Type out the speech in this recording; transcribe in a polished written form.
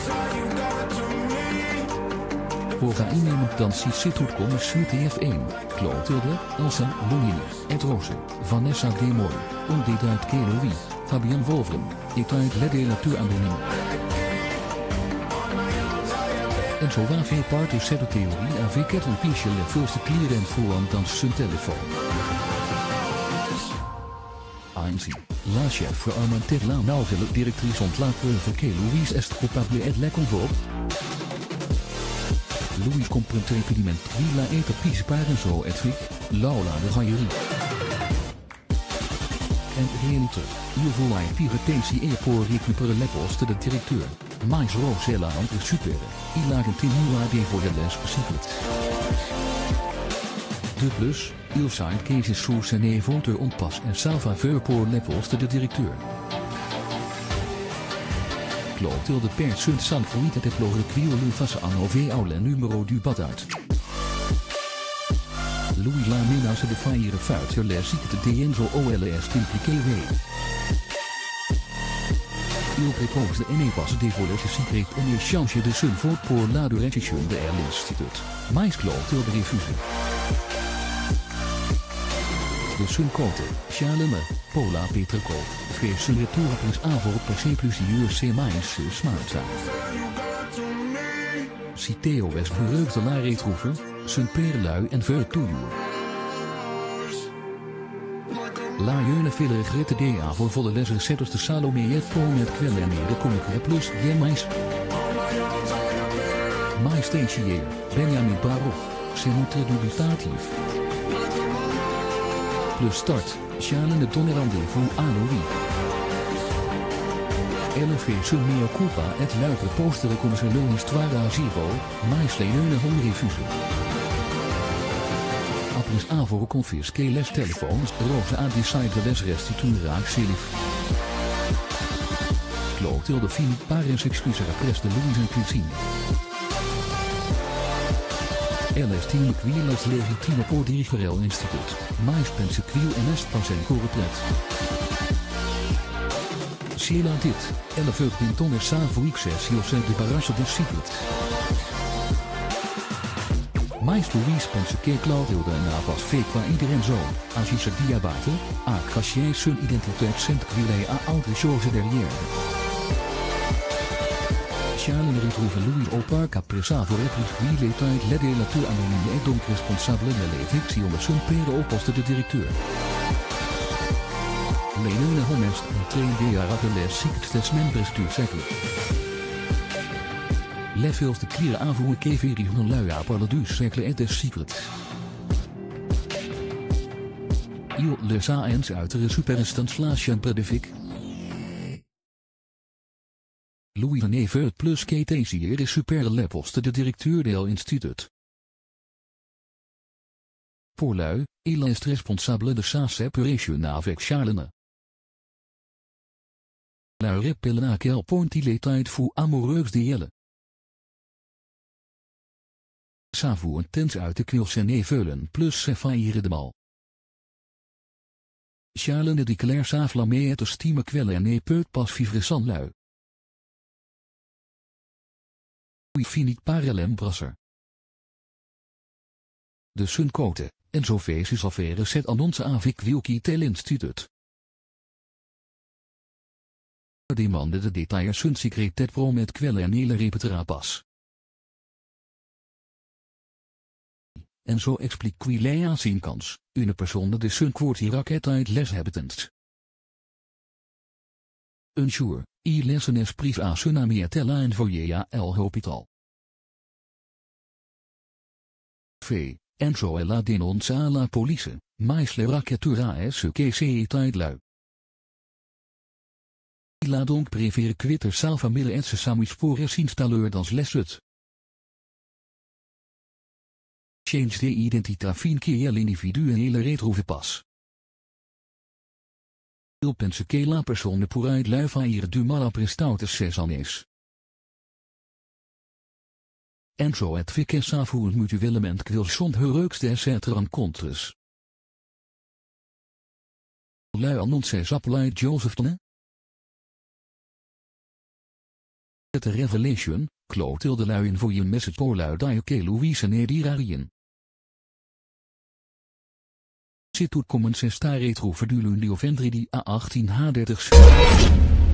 Pova innemend dan si situtkom TF1, Clotilde, Elsa, Louine, Ed Roze, Vanessa Demoy, Ondit uit Kelowi, Fabian Wolfram, It uit Ledelateur Anoniem. En zo waar veel parten zetten theorie en veel ketten piesje le voorste klier en voorhand dan zijn telefoon. Ainsi, la chef voor Armantet la nouvelle directrice ontlaat preuve que Louise est coupable et le convoque. Louise comprend repediment qui la et pispar en zo et fic, Laura de gaillerie. En realiter, hier voor hij piretentie e voor recuperare le poste de directeur, mais Rosella entre super, il a continué voor de les secret. De plus, il zijn cases sous zijn voter onpas en salvaveur pour le poste de directeur. Clotilde Persunt san fuite de ploriquio face a nove aule numero du badat. Louis la menace de faillire fuite les ziekte de Enzo OLS impliqué w. Il propose de pas de voor les secret en échange de sun vote pour la direction de l'institut, mais Clotilde refuse. De Suncote, Charlene, Paula Petrco, Frees retour plus avond per C plusieurs C smaakzaam. Citeo West bereukte la retrouver, Sun Perlui en Ver Tour. La jeune ville regrette DA voor volle les recettes de Salome et pro met quelle en de comique plus mais. Mais stagiaire, Benjamin Baruch, c'est notre dubitatif. Plus start, Charlene de Tonerande voor Anoui. LV sul mea culpa et luiper postere come se l'histoire a zero, mais le jeune hon refuse. Après avoir confisqué les téléphones, Rose a décidé les restituer à Silif. Clotilde finit par s'excuser après de Louise en cuisine. Elle estime qu'il est légitime pour diriger l'institut, mais pense qu'il n'est pas encore prêt. Si elle a dit, elle veut pintonner sa succès de barrage de secret. Mais Louise pense que Clotilde n'a pas fait qua iedereen zo, als hij zijn diabate, a caché son identiteit sent qu'il a autre chose derrière. Charlene retrouve Louis au parc après avoir repris l'état ledelateur anonyme et donc responsable de l'éviction de son père au poste de directeur. Leone Homest en 2 jaar les secrets des membres du cercle. Les fils de clear aanvoer que verrigen luia par du cercle et des secrets. Il les a eens uit de superinstance predific. Louis Neve plus KTCR is super le poste de directeur del institut. Pour lui, il est responsable de sa séparation avec Charlene. La rappelle à quel point il est tijd voor amoureuse d'elle. S'avoue tens uit de kwil zijn neveulen plus se faillir de mal. Charlene déclare sa flamme et estime qu'elle et ne peut pas vivre sans lui. Finit par l'embrasser. De Suncote, en zoveel is affaire cette annonce avec wil quitter l'institut. Demande de détails sun secret promet quelle en il répétera pas. En zo explique qu'il a zijn kans, une personne de sun quartier uit les habitants. Un jour, il laisse un esprit à son ami et elle a envoyé à l'hôpital. Fait, en zo elle a dénoncé à la police, mais le raquetura est ce que c'est lui. Il a donc préféré quitter sa famille et se samis pour s'installer dans les sud. Change de identità fin que l'individu et le retrouve pas. Il pense que la personne pourrait lui faire du mal après toutes ces années. En zo het fique s'avoue mutuellement qu'il sont heureux de cette rencontres. Lui annonce s'appelait Joseph Tonnet. The Revelation, Clotilde luien voor je message porluidai ke Louise nedirarien. Situt commences sta retro verdulundio vendredi A18H30